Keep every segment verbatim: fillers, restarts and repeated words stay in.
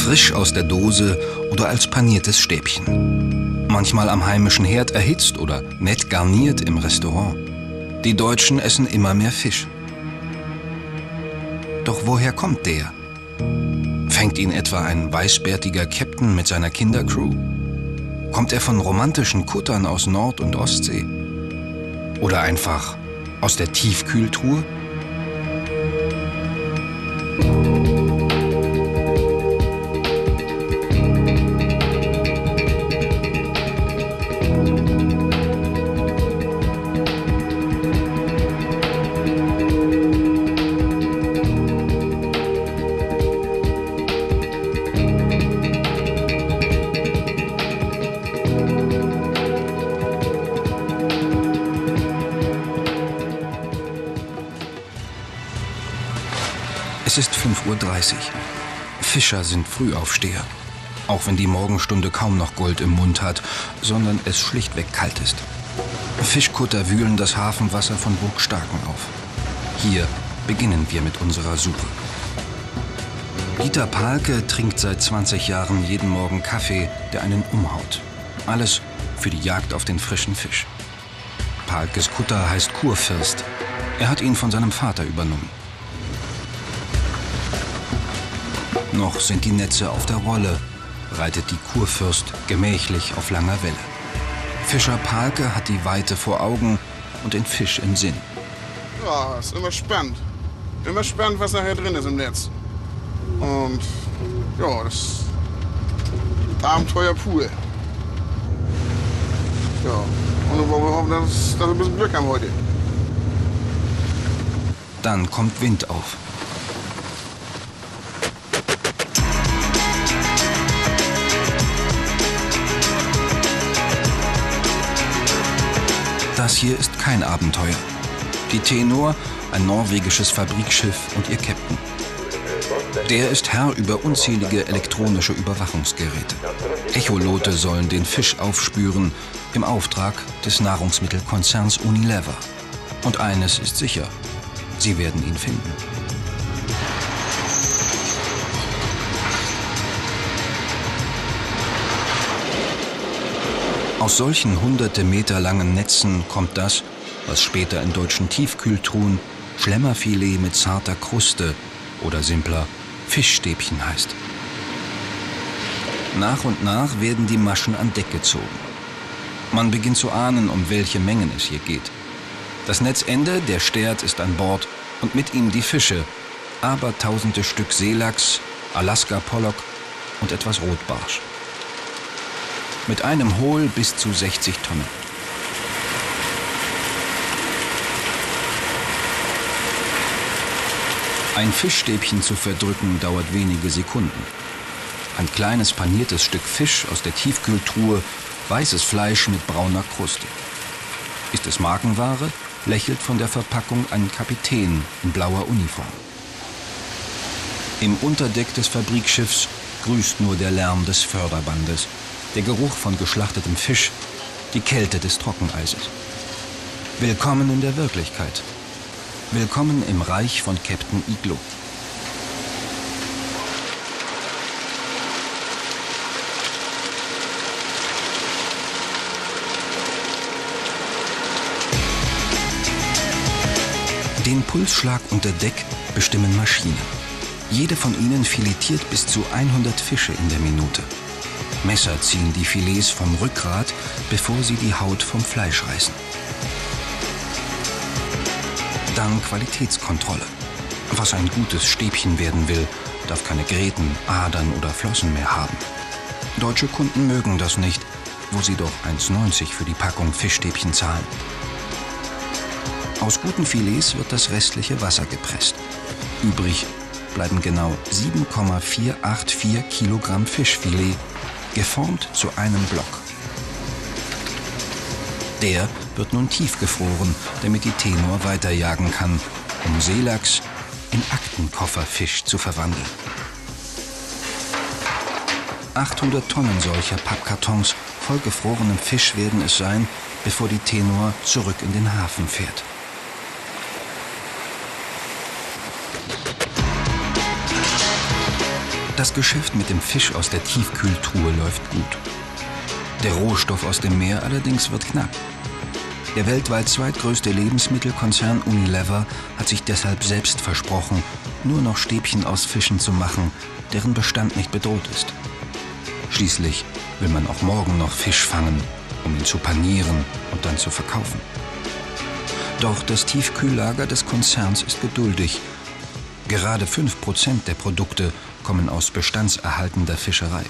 frisch aus der Dose oder als paniertes Stäbchen. Manchmal am heimischen Herd erhitzt oder nett garniert im Restaurant. Die Deutschen essen immer mehr Fisch. Doch woher kommt der? Fängt ihn etwa ein weißbärtiger Captain mit seiner Kindercrew? Kommt er von romantischen Kuttern aus Nord- und Ostsee? Oder einfach aus der Tiefkühltruhe? Es ist fünf Uhr dreißig. Fischer sind Frühaufsteher. Auch wenn die Morgenstunde kaum noch Gold im Mund hat, sondern es schlichtweg kalt ist. Fischkutter wühlen das Hafenwasser von Burgstarken auf. Hier beginnen wir mit unserer Suche. Dieter Pahlke trinkt seit zwanzig Jahren jeden Morgen Kaffee, der einen umhaut. Alles für die Jagd auf den frischen Fisch. Pahlkes Kutter heißt Kurfürst. Er hat ihn von seinem Vater übernommen. Noch sind die Netze auf der Rolle, reitet die Kurfürst gemächlich auf langer Welle. Fischer Pahlke hat die Weite vor Augen und den Fisch im Sinn. Ja, ist immer spannend. Immer spannend, was nachher drin ist im Netz. Und ja, das ist Abenteuer pur. Ja, und wir hoffen, dass, dass wir ein bisschen Glück haben heute. Dann kommt Wind auf. Das hier ist kein Abenteuer. Die Tenor, ein norwegisches Fabrikschiff und ihr Captain. Der ist Herr über unzählige elektronische Überwachungsgeräte. Echolote sollen den Fisch aufspüren im Auftrag des Nahrungsmittelkonzerns Unilever. Und eines ist sicher, sie werden ihn finden. Aus solchen hunderte Meter langen Netzen kommt das, was später in deutschen Tiefkühltruhen Schlemmerfilet mit zarter Kruste oder simpler Fischstäbchen heißt. Nach und nach werden die Maschen an Deck gezogen. Man beginnt zu ahnen, um welche Mengen es hier geht. Das Netzende, der Stert, ist an Bord und mit ihm die Fische, aber tausende Stück Seelachs, Alaska-Pollock und etwas Rotbarsch. Mit einem Hohl bis zu sechzig Tonnen. Ein Fischstäbchen zu verdrücken dauert wenige Sekunden. Ein kleines paniertes Stück Fisch aus der Tiefkühltruhe, weißes Fleisch mit brauner Kruste. Ist es Markenware, lächelt von der Verpackung ein Kapitän in blauer Uniform. Im Unterdeck des Fabrikschiffs grüßt nur der Lärm des Förderbandes, der Geruch von geschlachtetem Fisch, die Kälte des Trockeneises. Willkommen in der Wirklichkeit. Willkommen im Reich von Captain Iglo. Den Pulsschlag unter Deck bestimmen Maschinen. Jede von ihnen filetiert bis zu hundert Fische in der Minute. Messer ziehen die Filets vom Rückgrat, bevor sie die Haut vom Fleisch reißen. Dann Qualitätskontrolle. Was ein gutes Stäbchen werden will, darf keine Gräten, Adern oder Flossen mehr haben. Deutsche Kunden mögen das nicht, wo sie doch eins neunzig für die Packung Fischstäbchen zahlen. Aus guten Filets wird das restliche Wasser gepresst. Übrig bleiben genau sieben Komma vierhundertvier Kilogramm Fischfilet, geformt zu einem Block. Der wird nun tiefgefroren, damit die Tenor weiterjagen kann, um Seelachs in Aktenkofferfisch zu verwandeln. achthundert Tonnen solcher Pappkartons voll gefrorenem Fisch werden es sein, bevor die Tenor zurück in den Hafen fährt. Das Geschäft mit dem Fisch aus der Tiefkühltruhe läuft gut. Der Rohstoff aus dem Meer allerdings wird knapp. Der weltweit zweitgrößte Lebensmittelkonzern Unilever hat sich deshalb selbst versprochen, nur noch Stäbchen aus Fischen zu machen, deren Bestand nicht bedroht ist. Schließlich will man auch morgen noch Fisch fangen, um ihn zu panieren und dann zu verkaufen. Doch das Tiefkühllager des Konzerns ist geduldig. Gerade fünf Prozent der Produkte kommen aus bestandserhaltender Fischerei.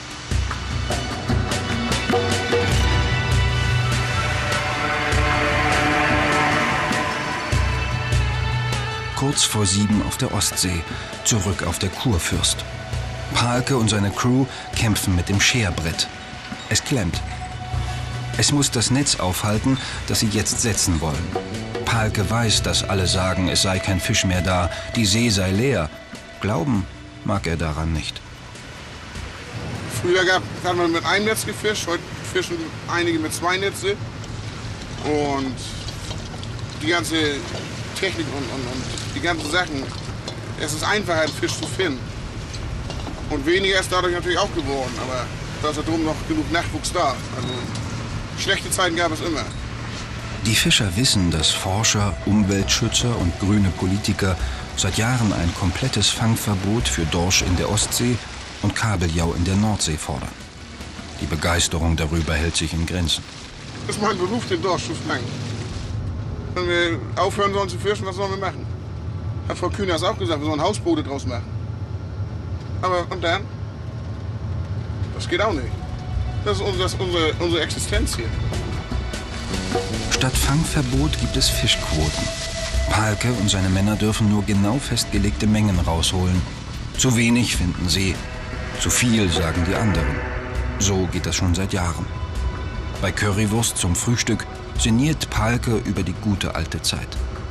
Kurz vor sieben auf der Ostsee, zurück auf der Kurfürst. Pahlke und seine Crew kämpfen mit dem Scherbrett. Es klemmt. Es muss das Netz aufhalten, das sie jetzt setzen wollen. Pahlke weiß, dass alle sagen, es sei kein Fisch mehr da, die See sei leer. Glauben mag er daran nicht. Früher gab, hat man mit einem Netz gefischt, heute fischen einige mit zwei Netze. Und die ganze Technik und, und, und die ganzen Sachen, es ist einfacher, einen Fisch zu finden. Und weniger ist dadurch natürlich auch geworden, aber da ist ja drum noch genug Nachwuchs da. Also schlechte Zeiten gab es immer. Die Fischer wissen, dass Forscher, Umweltschützer und grüne Politiker seit Jahren ein komplettes Fangverbot für Dorsch in der Ostsee und Kabeljau in der Nordsee fordern. Die Begeisterung darüber hält sich in Grenzen. Das ist mein Beruf, den Dorsch zu fangen. Wenn wir aufhören sollen zu fischen, was sollen wir machen? Hat Frau Kühners auch gesagt, wir sollen Hausboote draus machen. Aber und dann? Das geht auch nicht. Das ist, unser, das ist unsere, unsere Existenz hier. Statt Fangverbot gibt es Fischquoten. Pahlke und seine Männer dürfen nur genau festgelegte Mengen rausholen. Zu wenig finden sie, zu viel sagen die anderen. So geht das schon seit Jahren. Bei Currywurst zum Frühstück sinniert Pahlke über die gute alte Zeit.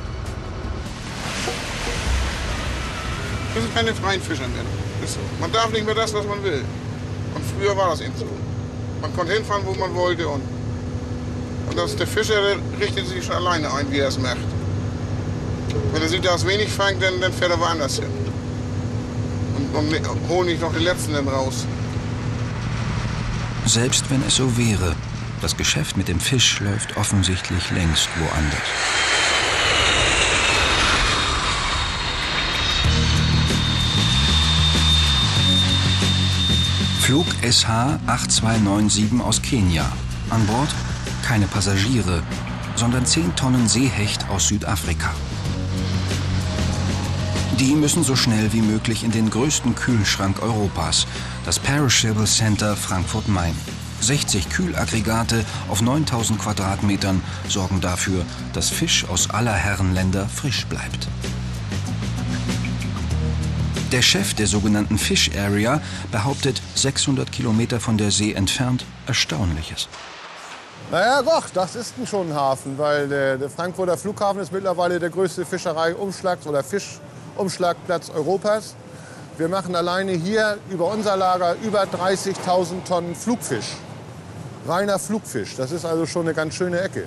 Wir sind keine freien Fischer mehr. Ist so. Man darf nicht mehr das, was man will. Und früher war das eben so. Man konnte hinfahren, wo man wollte. Und, und das, der Fischer der richtet sich schon alleine ein, wie er es macht. Wenn er sieht, dass wenig fängt, dann, dann fährt er woanders hin. Und, und holt nicht noch den Letzten dann raus. Selbst wenn es so wäre, das Geschäft mit dem Fisch läuft offensichtlich längst woanders. Flug S H acht zwei neun sieben aus Kenia. An Bord keine Passagiere, sondern zehn Tonnen Seehecht aus Südafrika. Die müssen so schnell wie möglich in den größten Kühlschrank Europas, das Perishable Center Frankfurt-Main. sechzig Kühlaggregate auf neuntausend Quadratmetern sorgen dafür, dass Fisch aus aller Herrenländer frisch bleibt. Der Chef der sogenannten Fish Area behauptet, sechshundert Kilometer von der See entfernt, Erstaunliches. Naja, doch, das ist schon ein Hafen, weil der, der Frankfurter Flughafen ist mittlerweile der größte Fischerei-Umschlags- oder Fischumschlagplatz Europas. Wir machen alleine hier über unser Lager über dreißigtausend Tonnen Flugfisch. Reiner Flugfisch, das ist also schon eine ganz schöne Ecke.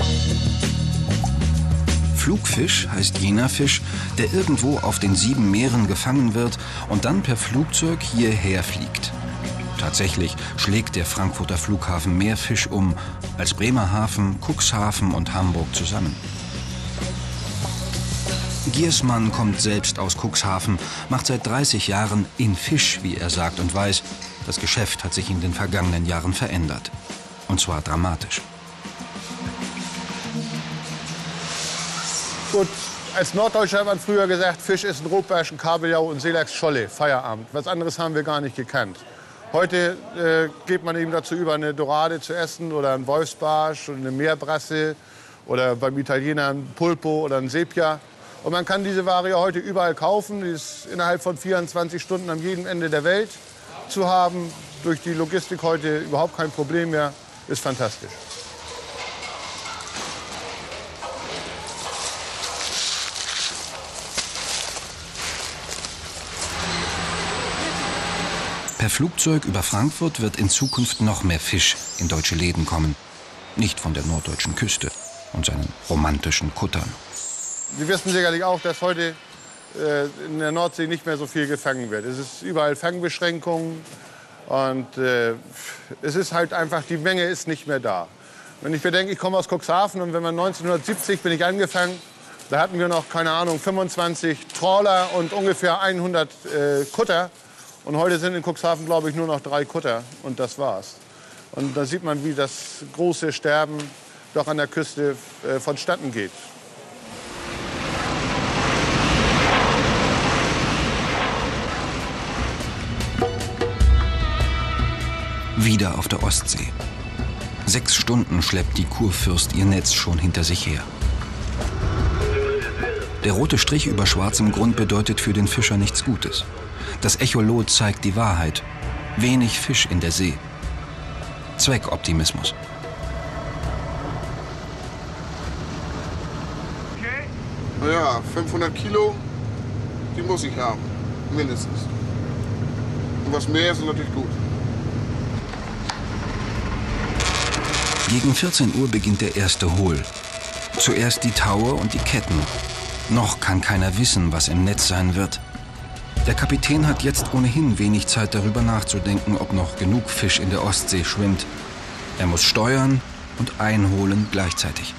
Flugfisch heißt jener Fisch, der irgendwo auf den sieben Meeren gefangen wird und dann per Flugzeug hierher fliegt. Tatsächlich schlägt der Frankfurter Flughafen mehr Fisch um als Bremerhaven, Cuxhaven und Hamburg zusammen. Giersmann kommt selbst aus Cuxhaven, macht seit dreißig Jahren in Fisch, wie er sagt, und weiß, das Geschäft hat sich in den vergangenen Jahren verändert. Und zwar dramatisch. Gut, als Norddeutscher hat man früher gesagt, Fisch ist ein Rotbarsch, ein Kabeljau und Seelachs Scholle, Feierabend. Was anderes haben wir gar nicht gekannt. Heute äh, geht man eben dazu über, eine Dorade zu essen oder einen Wolfsbarsch oder eine Meerbrasse oder beim Italiener ein Pulpo oder ein Sepia. Und man kann diese Ware ja heute überall kaufen. Die ist innerhalb von vierundzwanzig Stunden an jedem Ende der Welt zu haben. Durch die Logistik heute überhaupt kein Problem mehr. Ist fantastisch. Per Flugzeug über Frankfurt wird in Zukunft noch mehr Fisch in deutsche Läden kommen. Nicht von der norddeutschen Küste und seinen romantischen Kuttern. Sie wissen sicherlich auch, dass heute äh, in der Nordsee nicht mehr so viel gefangen wird. Es ist überall Fangbeschränkungen und äh, es ist halt einfach, die Menge ist nicht mehr da. Wenn ich bedenke, ich komme aus Cuxhaven und wenn man neunzehnhundertsiebzig bin ich angefangen, da hatten wir noch, keine Ahnung, fünfundzwanzig Trawler und ungefähr hundert äh, Kutter. Und heute sind in Cuxhaven, glaube ich, nur noch drei Kutter und das war's. Und da sieht man, wie das große Sterben doch an der Küste äh, vonstatten geht. Wieder auf der Ostsee. Sechs Stunden schleppt die Kurfürst ihr Netz schon hinter sich her. Der rote Strich über schwarzem Grund bedeutet für den Fischer nichts Gutes. Das Echolot zeigt die Wahrheit. Wenig Fisch in der See. Zweckoptimismus. Naja, fünfhundert Kilo, die muss ich haben, mindestens. Und was mehr ist natürlich gut. Gegen vierzehn Uhr beginnt der erste Hol. Zuerst die Taue und die Ketten. Noch kann keiner wissen, was im Netz sein wird. Der Kapitän hat jetzt ohnehin wenig Zeit darüber nachzudenken, ob noch genug Fisch in der Ostsee schwimmt. Er muss steuern und einholen gleichzeitig.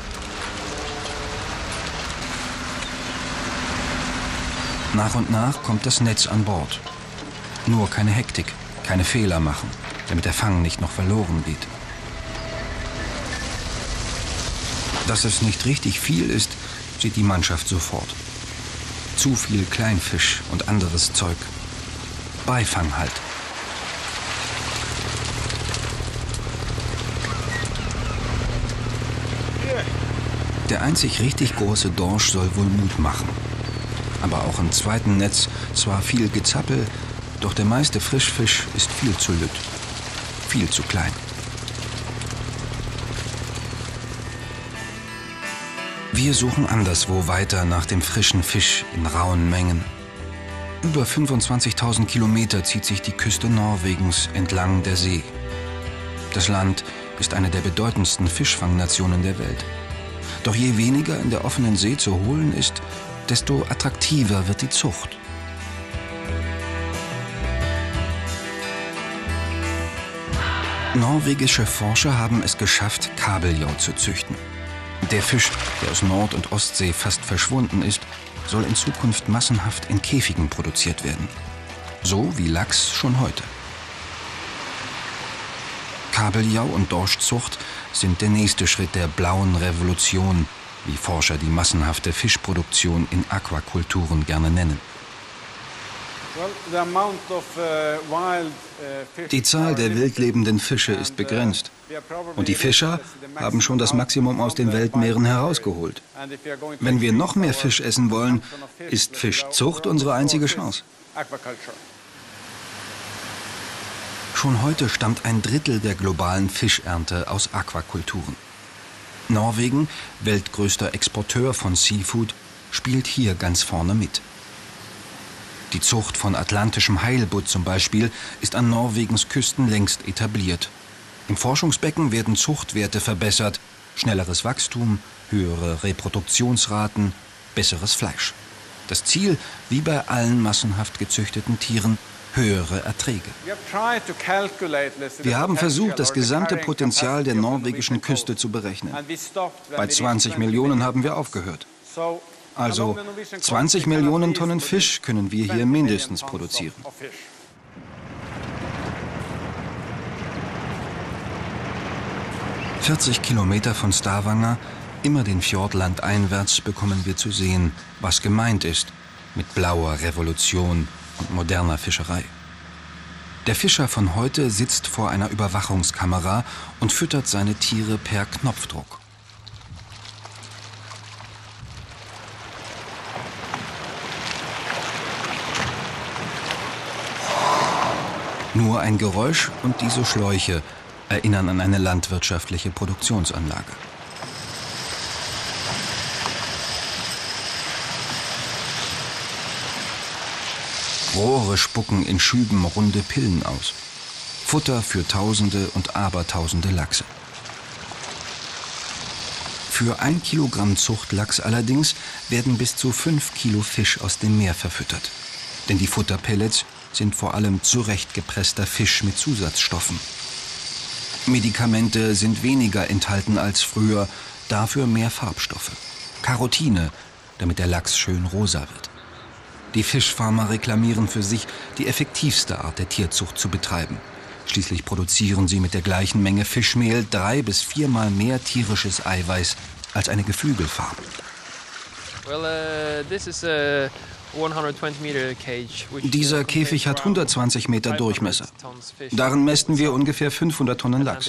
Nach und nach kommt das Netz an Bord. Nur keine Hektik, keine Fehler machen, damit der Fang nicht noch verloren geht. Dass es nicht richtig viel ist, sieht die Mannschaft sofort. Zu viel Kleinfisch und anderes Zeug. Beifang halt. Der einzig richtig große Dorsch soll wohl Mut machen. Aber auch im zweiten Netz zwar viel Gezappel, doch der meiste Frischfisch ist viel zu lütt, viel zu klein. Wir suchen anderswo weiter nach dem frischen Fisch in rauen Mengen. Über fünfundzwanzigtausend Kilometer zieht sich die Küste Norwegens entlang der See. Das Land ist eine der bedeutendsten Fischfangnationen der Welt. Doch je weniger in der offenen See zu holen ist, desto attraktiver wird die Zucht. Norwegische Forscher haben es geschafft, Kabeljau zu züchten. Der Fisch, der aus Nord- und Ostsee fast verschwunden ist, soll in Zukunft massenhaft in Käfigen produziert werden. So wie Lachs schon heute. Kabeljau- und Dorschzucht sind der nächste Schritt der blauen Revolution, wie Forscher die massenhafte Fischproduktion in Aquakulturen gerne nennen. Die Zahl der wildlebenden Fische ist begrenzt. Und die Fischer haben schon das Maximum aus den Weltmeeren herausgeholt. Wenn wir noch mehr Fisch essen wollen, ist Fischzucht unsere einzige Chance. Schon heute stammt ein Drittel der globalen Fischernte aus Aquakulturen. Norwegen, weltgrößter Exporteur von Seafood, spielt hier ganz vorne mit. Die Zucht von atlantischem Heilbutt zum Beispiel ist an Norwegens Küsten längst etabliert. Im Forschungsbecken werden Zuchtwerte verbessert, schnelleres Wachstum, höhere Reproduktionsraten, besseres Fleisch. Das Ziel, wie bei allen massenhaft gezüchteten Tieren, höhere Erträge. Wir haben versucht, das gesamte Potenzial der norwegischen Küste zu berechnen. Bei zwanzig Millionen haben wir aufgehört. Also zwanzig Millionen Tonnen Fisch können wir hier mindestens produzieren. vierzig Kilometer von Stavanger, immer den Fjord landeinwärts, bekommen wir zu sehen, was gemeint ist mit blauer Revolution und moderner Fischerei. Der Fischer von heute sitzt vor einer Überwachungskamera und füttert seine Tiere per Knopfdruck. Nur ein Geräusch und diese Schläuche erinnern an eine landwirtschaftliche Produktionsanlage. Rohre spucken in Schüben runde Pillen aus. Futter für Tausende und Abertausende Lachse. Für ein Kilogramm Zuchtlachs allerdings werden bis zu fünf Kilo Fisch aus dem Meer verfüttert. Denn die Futterpellets sind vor allem zurechtgepresster Fisch mit Zusatzstoffen. Medikamente sind weniger enthalten als früher, dafür mehr Farbstoffe. Carotine, damit der Lachs schön rosa wird. Die Fischfarmer reklamieren für sich, die effektivste Art der Tierzucht zu betreiben. Schließlich produzieren sie mit der gleichen Menge Fischmehl drei- bis viermal mehr tierisches Eiweiß als eine Geflügelfarm. Well, uh, this is a Dieser Käfig hat hundertzwanzig Meter Durchmesser. Darin mästen wir ungefähr fünfhundert Tonnen Lachs.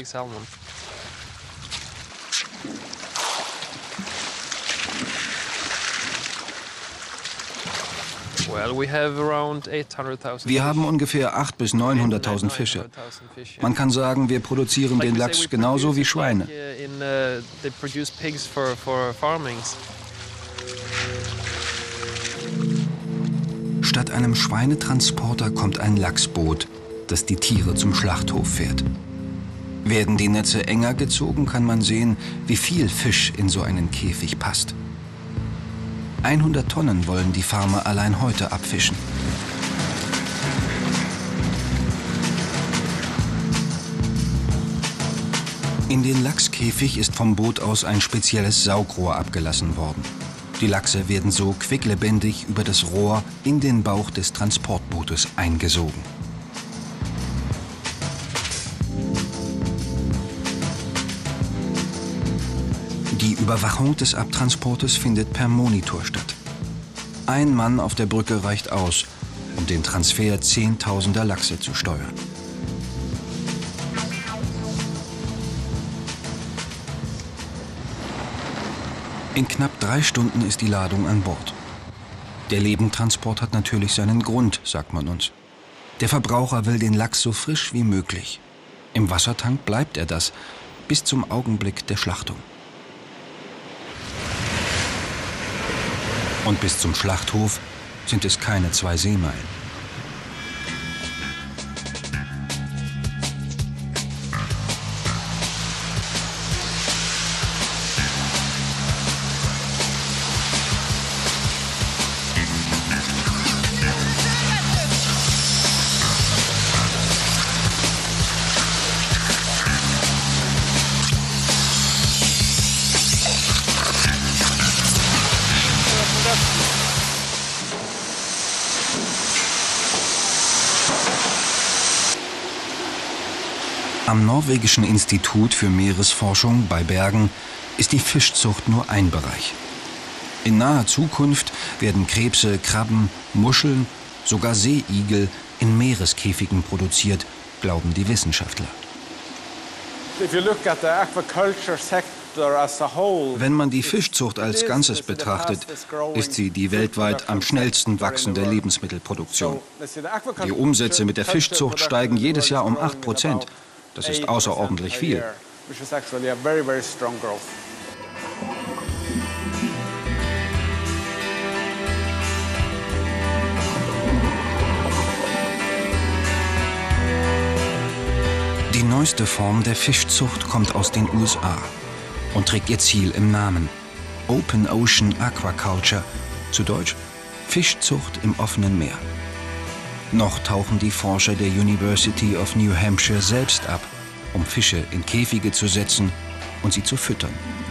Wir haben ungefähr achthunderttausend bis neunhunderttausend Fische. Man kann sagen, wir produzieren den Lachs genauso wie Schweine. Statt einem Schweinetransporter kommt ein Lachsboot, das die Tiere zum Schlachthof fährt. Werden die Netze enger gezogen, kann man sehen, wie viel Fisch in so einen Käfig passt. hundert Tonnen wollen die Farmer allein heute abfischen. In den Lachskäfig ist vom Boot aus ein spezielles Saugrohr abgelassen worden. Die Lachse werden so quicklebendig über das Rohr in den Bauch des Transportbootes eingesogen. Die Überwachung des Abtransportes findet per Monitor statt. Ein Mann auf der Brücke reicht aus, um den Transfer zehntausender Lachse zu steuern. In knapp drei Stunden ist die Ladung an Bord. Der Lebendtransport hat natürlich seinen Grund, sagt man uns. Der Verbraucher will den Lachs so frisch wie möglich. Im Wassertank bleibt er das bis zum Augenblick der Schlachtung. Und bis zum Schlachthof sind es keine zwei Seemeilen. Am Norwegischen Institut für Meeresforschung bei Bergen ist die Fischzucht nur ein Bereich. In naher Zukunft werden Krebse, Krabben, Muscheln, sogar Seeigel in Meereskäfigen produziert, glauben die Wissenschaftler. Wenn man die Fischzucht als Ganzes betrachtet, ist sie die weltweit am schnellsten wachsende Lebensmittelproduktion. Die Umsätze mit der Fischzucht steigen jedes Jahr um acht Prozent. Das ist außerordentlich viel. Die neueste Form der Fischzucht kommt aus den U S A und trägt ihr Ziel im Namen: Open Ocean Aquaculture, zu Deutsch Fischzucht im offenen Meer. Noch tauchen die Forscher der University of New Hampshire selbst ab, um Fische in Käfige zu setzen und sie zu füttern.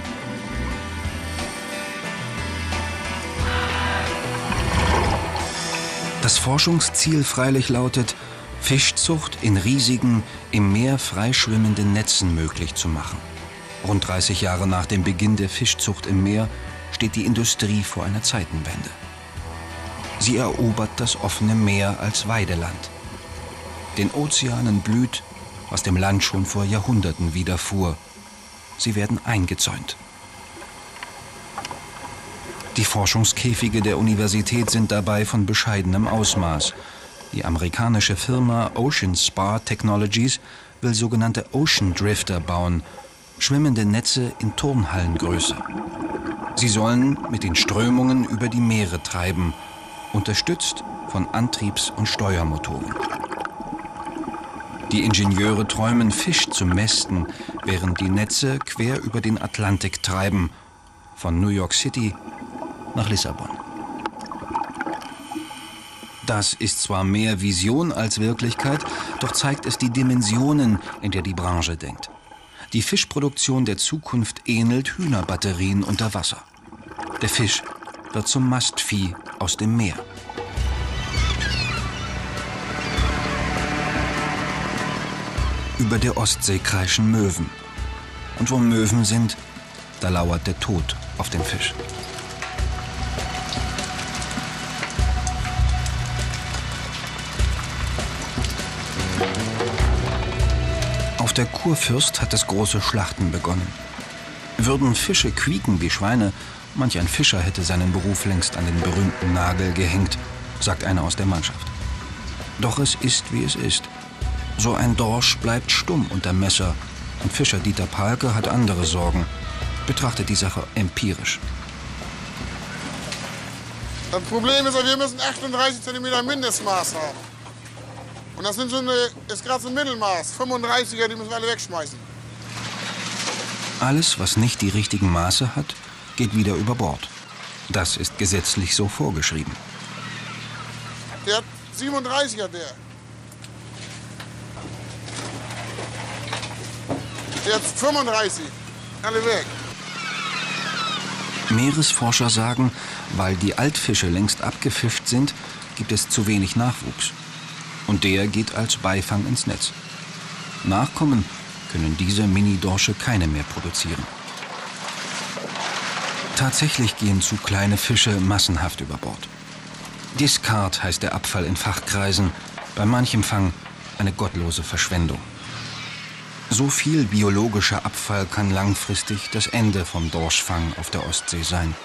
Das Forschungsziel freilich lautet, Fischzucht in riesigen, im Meer freischwimmenden Netzen möglich zu machen. Rund dreißig Jahre nach dem Beginn der Fischzucht im Meer steht die Industrie vor einer Zeitenwende. Sie erobert das offene Meer als Weideland. Den Ozeanen blüht, was dem Land schon vor Jahrhunderten widerfuhr. Sie werden eingezäunt. Die Forschungskäfige der Universität sind dabei von bescheidenem Ausmaß. Die amerikanische Firma Ocean Spar Technologies will sogenannte Ocean Drifter bauen, schwimmende Netze in Turnhallengröße. Sie sollen mit den Strömungen über die Meere treiben, unterstützt von Antriebs- und Steuermotoren. Die Ingenieure träumen, Fisch zu mästen, während die Netze quer über den Atlantik treiben von New York City nach Lissabon. Das ist zwar mehr Vision als Wirklichkeit, doch zeigt es die Dimensionen, in der die Branche denkt. Die Fischproduktion der Zukunft ähnelt Hühnerbatterien unter Wasser. Der Fisch wird zum Mastvieh aus dem Meer. Über der Ostsee kreischen Möwen. Und wo Möwen sind, da lauert der Tod auf den Fisch. Auf der Kurfürst hat das große Schlachten begonnen. Würden Fische quieken wie Schweine, manch ein Fischer hätte seinen Beruf längst an den berühmten Nagel gehängt, sagt einer aus der Mannschaft. Doch es ist, wie es ist. So ein Dorsch bleibt stumm unter Messer und Fischer Dieter Pahlke hat andere Sorgen, betrachtet die Sache empirisch. Das Problem ist, wir müssen achtunddreißig Zentimeter Mindestmaß haben. Und das sind so eine, ist gerade so ein Mittelmaß, fünfunddreißiger, die müssen wir alle wegschmeißen. Alles, was nicht die richtigen Maße hat, geht wieder über Bord. Das ist gesetzlich so vorgeschrieben. Der hat siebenunddreißiger, der. Der hat fünfunddreißig. Alle weg. Meeresforscher sagen, weil die Altfische längst abgefischt sind, gibt es zu wenig Nachwuchs. Und der geht als Beifang ins Netz. Nachkommen können diese Mini-Dorsche keine mehr produzieren. Tatsächlich gehen zu kleine Fische massenhaft über Bord. Discard heißt der Abfall in Fachkreisen, bei manchem Fang eine gottlose Verschwendung. So viel biologischer Abfall kann langfristig das Ende vom Dorschfang auf der Ostsee sein.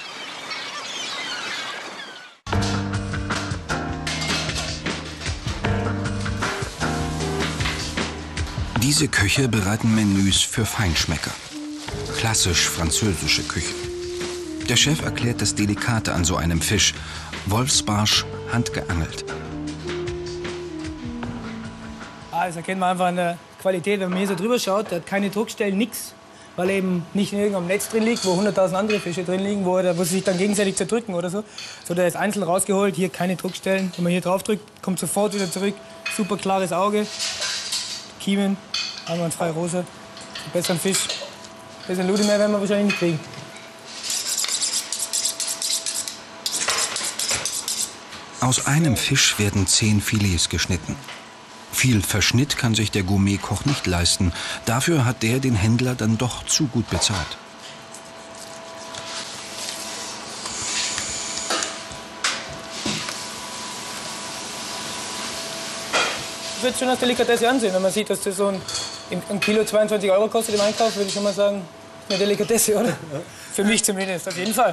Diese Köche bereiten Menüs für Feinschmecker. Klassisch französische Küche. Der Chef erklärt das Delikate an so einem Fisch. Wolfsbarsch, handgeangelt. Ah, das erkennt man einfach an der Qualität, wenn man hier so drüber schaut. Der hat keine Druckstellen, nichts. Weil er eben nicht in irgendeinem Netz drin liegt, wo hunderttausend andere Fische drin liegen, wo, er, wo sie sich dann gegenseitig zerdrücken oder so. So, der ist einzeln rausgeholt, hier keine Druckstellen. Wenn man hier drauf drückt, kommt sofort wieder zurück. Super klares Auge. Kiemen, einwandfrei rosa. Besseren Fisch, besseren Ludi mehr werden wir wahrscheinlich nicht kriegen. Aus einem Fisch werden zehn Filets geschnitten. Viel Verschnitt kann sich der Gourmetkoch nicht leisten. Dafür hat der den Händler dann doch zu gut bezahlt. Ich würde schon als Delikatesse ansehen, wenn man sieht, dass das so ein, ein Kilo zweiundzwanzig Euro kostet im Einkauf, würde ich schon mal sagen, eine Delikatesse, oder? Ja. Für mich zumindest, auf jeden Fall.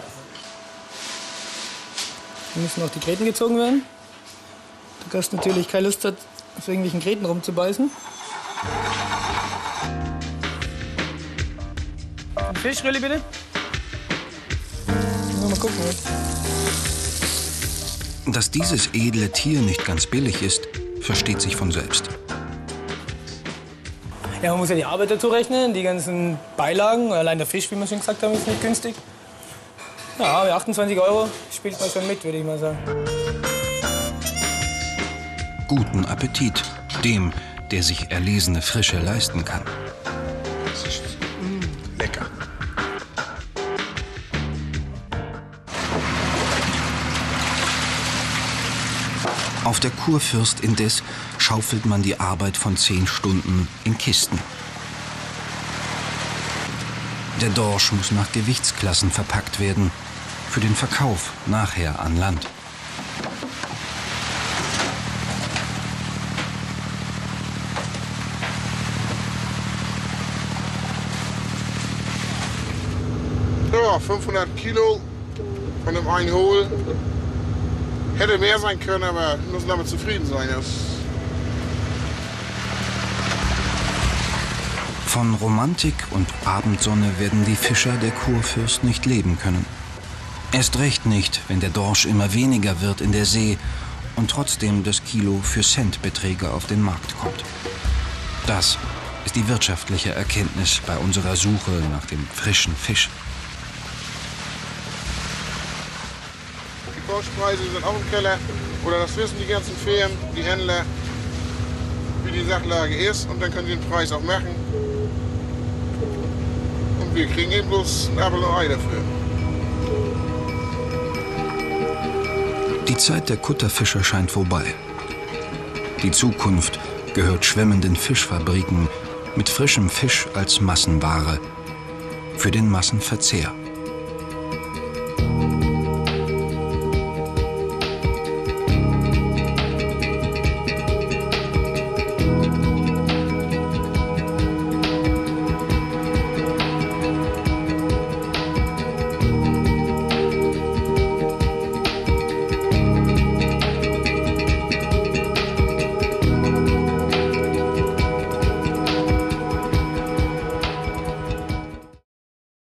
Dann müssen auch die Gräten gezogen werden. Der Gast natürlich keine Lust hat, auf irgendwelchen Gräten rumzubeißen. Ein Fischrille bitte. Mal gucken. Dass dieses edle Tier nicht ganz billig ist, versteht sich von selbst. Ja, man muss ja die Arbeit dazu rechnen, die ganzen Beilagen. Allein der Fisch, wie wir schon gesagt haben, ist nicht günstig. Ja, aber achtundzwanzig Euro spielt man schon mit, würde ich mal sagen. Guten Appetit, dem, der sich erlesene Frische leisten kann. Das ist mm, lecker. Auf der Kurfürst indes schaufelt man die Arbeit von zehn Stunden in Kisten. Der Dorsch muss nach Gewichtsklassen verpackt werden, für den Verkauf nachher an Land. Ja, fünfhundert Kilo von dem einen Hohl. Hätte mehr sein können, aber wir müssen damit zufrieden sein. Das Von Romantik und Abendsonne werden die Fischer der Kurfürst nicht leben können. Erst recht nicht, wenn der Dorsch immer weniger wird in der See und trotzdem das Kilo für Centbeträge auf den Markt kommt. Das ist die wirtschaftliche Erkenntnis bei unserer Suche nach dem frischen Fisch. Tauschpreise sind auch im Keller. Oder das wissen die ganzen Firmen, die Händler, wie die Sachlage ist. Und dann können sie den Preis auch machen. Und wir kriegen eben bloß ein Apfel und Ei dafür. Die Zeit der Kutterfischer scheint vorbei. Die Zukunft gehört schwemmenden Fischfabriken mit frischem Fisch als Massenware für den Massenverzehr.